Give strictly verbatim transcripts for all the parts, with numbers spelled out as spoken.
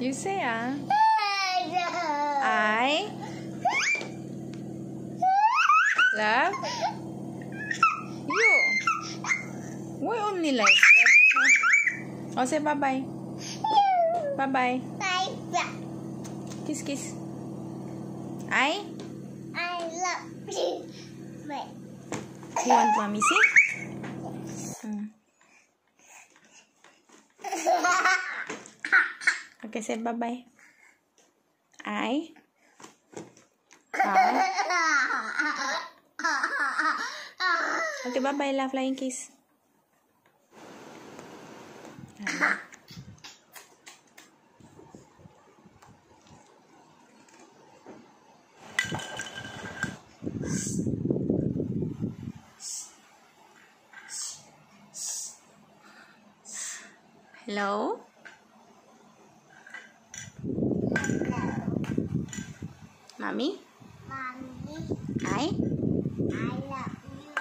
You say ah. I love you. Why only like that? Oh, say bye-bye. Bye-bye. Bye-bye. Kiss, kiss. I? I love you. Wait. You want mommy, see? Hmm. Okay, say bye-bye. I? I? Okay, bye-bye, love, flying kiss. Hello? Mommy? Mommy, I? I love you.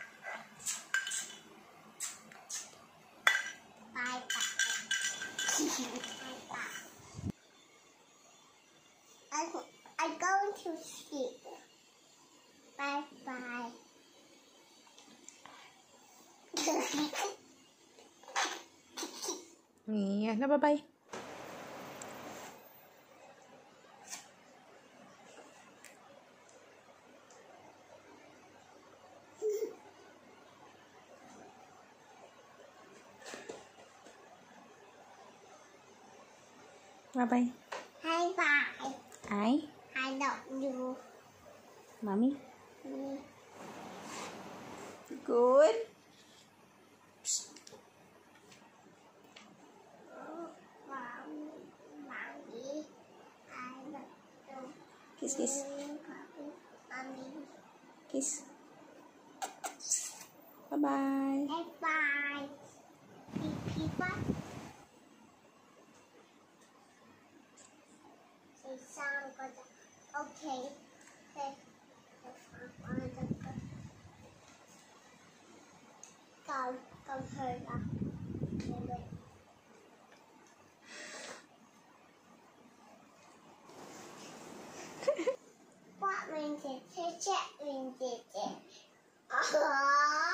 Bye-bye. Bye-bye. I'm, I'm going to sleep. Bye-bye. Yeah, na bye-bye. Bye-bye. Bye-bye. I? I love you. Mommy? Mm. Good. Mommy, Mommy, I love you. Kiss, kiss. Mommy. Kiss. Bye-bye. Bye-bye. Repeat what? Say sound good. Okay. Say the sound good. Go, go further. Wait. What means it? Check means it. Ah,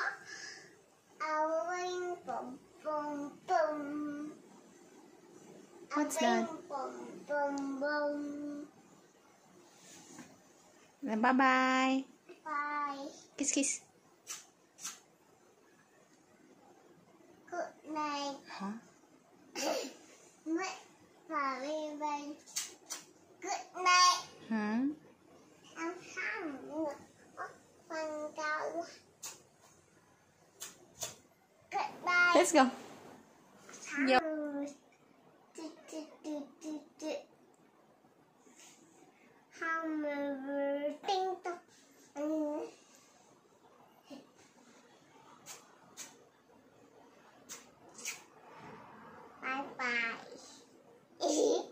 a boom, boom, boom. What's that? Boom, boom, boom. Bye-bye. Bye. Kiss, kiss. Good night. Huh? Bye, bye. Good night. Hmm? I'm hungry. One go. Good night. Let's go. Yo. Hammer, ding dong. Bye bye.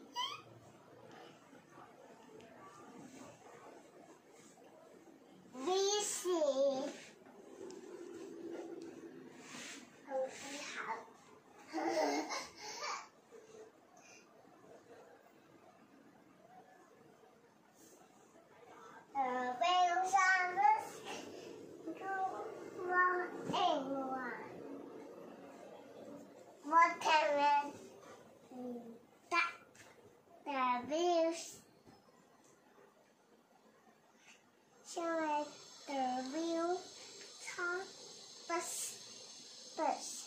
Busy. Watermelon. That the wheels. Show the wheel. Top bus bus.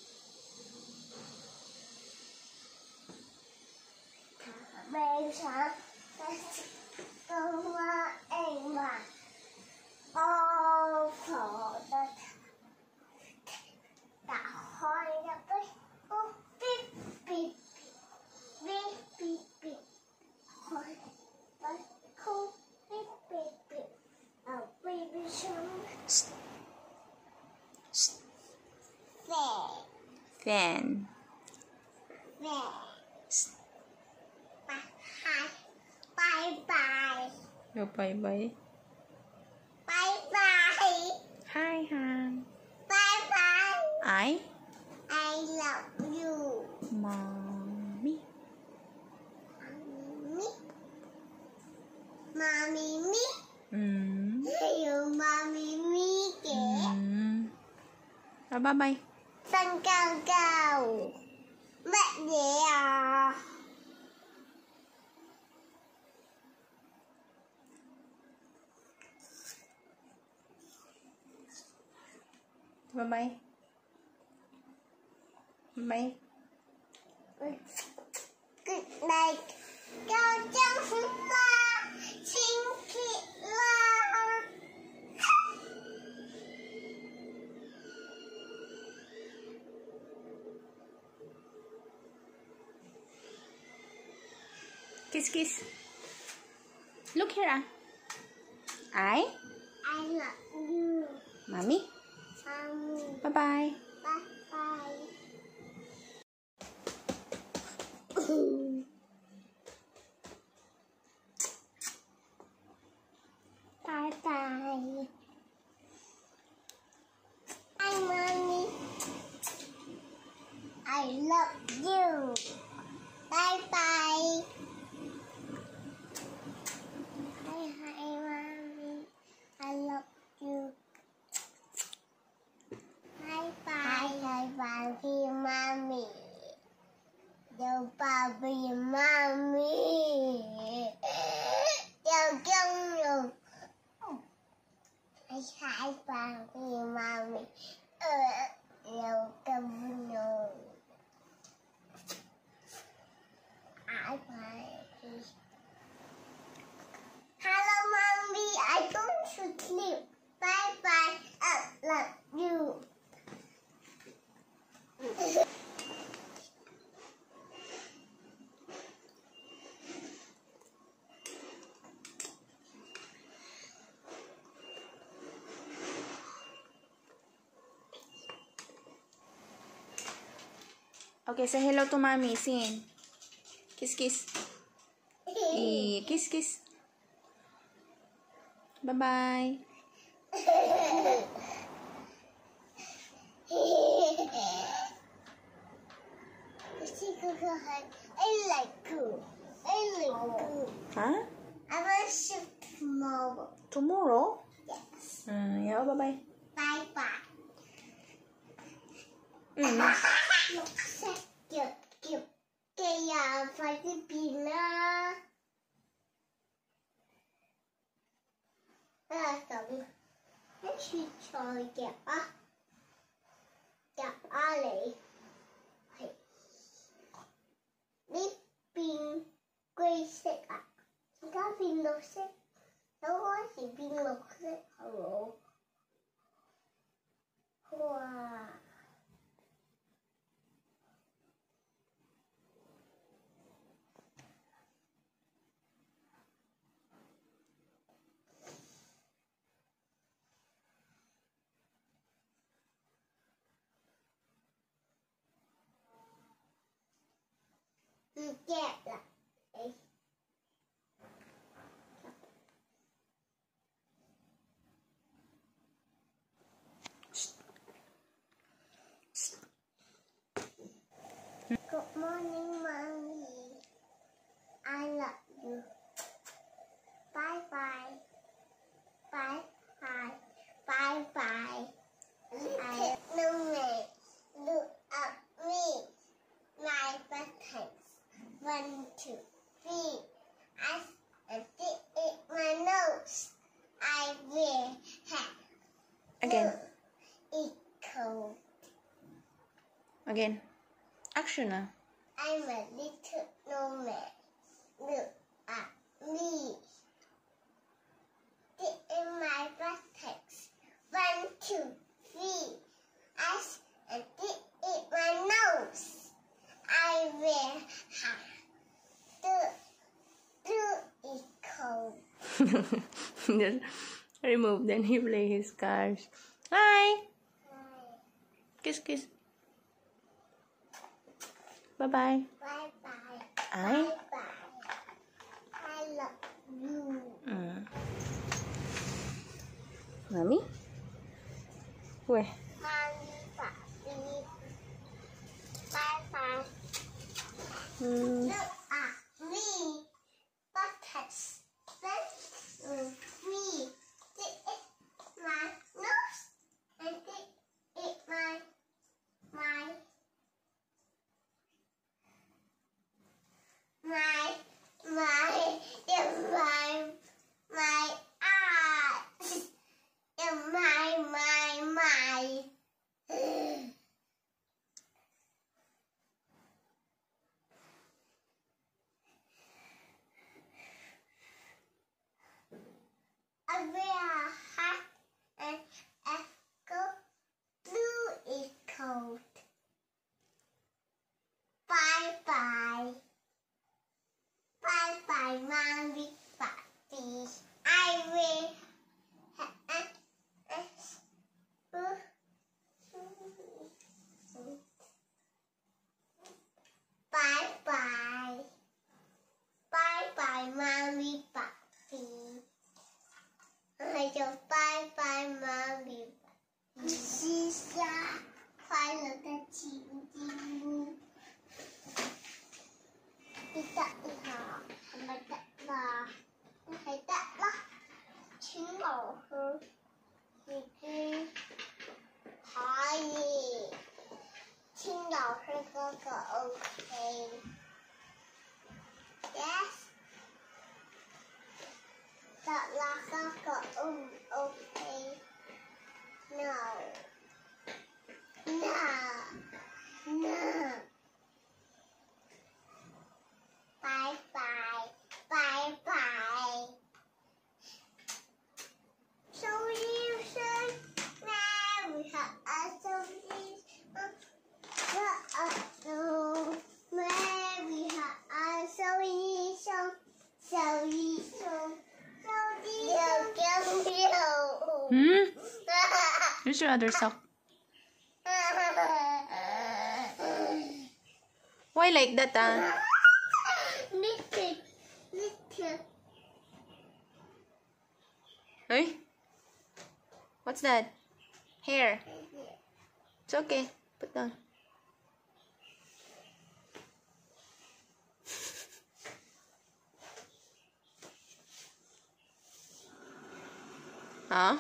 The wheels are bus. Go one one. All for the the high up. Oh, beep beep beep beep beep. High, but cool. Beep beep beep. Oh, baby shark. Fan. Fan. Fan. Bye bye. Yo, bye-bye. Bye bye. Hi, Han. Bye bye. I? I love you. Mommy. Mommy me. Mm. You mommy me kìa. Mm. Rồi bye bye. Tăng cao cao. Mẹ gì à? Bye bye. Bye. Good night. Cao chân la. Chính thị la. Kiss kiss. Look here. I. I love you. Mommy. Mommy. Bye bye. Bye bye. Bye bye. Hi, Mommy. I love you. Bye bye. Hi, hi, Mommy. I love you. Bye bye. Bye bye, Mommy. Yo, Bobby, Mommy. Yo, yo, yo. Hi, hi, Bobby, Mommy. Uh, yo, come on. Hi, Bobby. Hello, Mommy. I don't sleep. Bye bye. I love you. Okay, say hello to mommy. Sing. Kiss kiss. E kiss kiss. Bye bye. I like you. I like you. Huh? I want to tomorrow. Tomorrow? Yes. Uh, yeah, bye bye. Bye bye. Mm. Lục xe kìa kìa kìa phải đi biển á. À tổng nó suy trời kìa á. Kìa á lì. Đi biển quay xe à. Chỉ có biển lục xe. Đâu có chỉ biển lục xe. Hello. Wow. Get that. Good morning, Mommy. I love you. Bye bye. Bye bye. Bye bye. I know me. Look at me. My buttons. One, two, three. I and it in my nose. I will have. Again. It's cold. Again. Action na. I'm a little snowman. Look at me. It in my buttocks. One, two, three. Eyes and it in my nose. I will have. The do is cold. Just remove, then he play his cards. Hi. Kiss kiss. Bye bye. Bye bye. I. Bye bye. I love you. Mm. Mommy? Where? Mommy, Papi. Bye bye. Mm. Look at me. Buckets. Let's Hmm? Here's your other sock. Why like that, ah? Little, little. Hey? What's that? Hair. It's okay. Put down. Huh?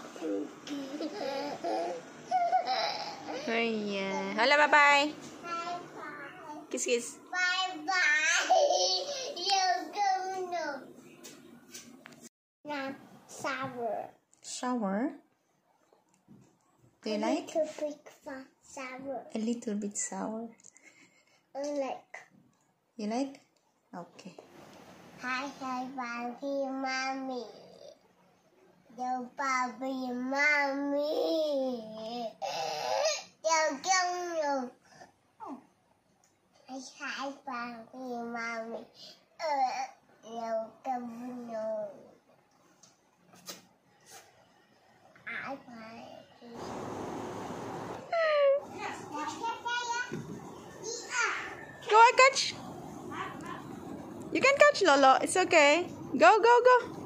Oh yeah. Hello, bye-bye. Bye-bye. Kiss, kiss. Bye-bye. You go no. Now, sour. Shower? Do you like? A little bit fun, sour. A little bit sour. I like. You like? Okay. Hi, hi, Bobby, Mommy. Yo, Bobby, Mommy. Yo, go, no. Hi, hi, Bobby, Mommy. Uh, yo, go, no. Hi, Bobby. Go on, catch. You can catch Lolo. It's okay. Go, go, go.